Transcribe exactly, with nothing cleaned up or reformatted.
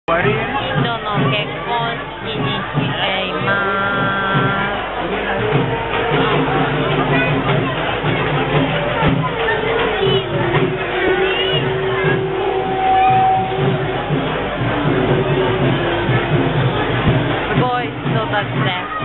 人の結婚式にしています。すごい人たちです。